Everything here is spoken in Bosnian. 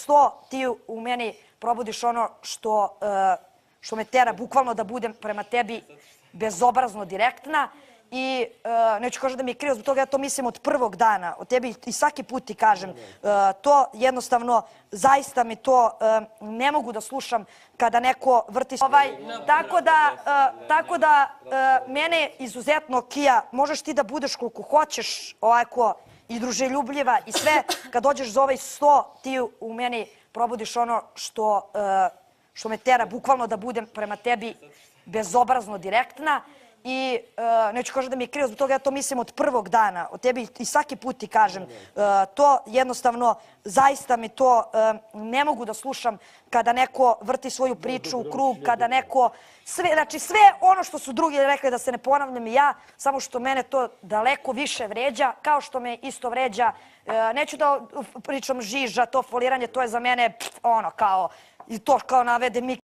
100, ti u meni probudiš ono što me tera bukvalno da budem prema tebi bezobrazno direktna i neću kažem da mi je krivo, zbog toga ja to mislim od prvog dana, od tebi i svaki put ti kažem, to jednostavno, zaista mi to ne mogu da slušam kada neko vrti tako da mene izuzetno, Kija, možeš ti da budeš koliko hoćeš ovako i druželjubljiva i sve, kad dođeš za ovaj 100, ti u meni probudiš ono što me tera bukvalno da budem prema tebi bezobrazno direktna i neću kažem da mi je krivo, zbog toga ja to mislim od prvog dana, od tebi i svaki put ti kažem, to jednostavno, zaista mi to ne mogu da slušam kada neko vrti svoju priču u krug, kada neko, znači sve ono što su drugi rekli, da se ne ponavljam i ja, samo što mene to daleko više vređa, kao što me isto vređa, neću da pričam žiža, to foliranje, to je za mene ono kao, i to kao navede mi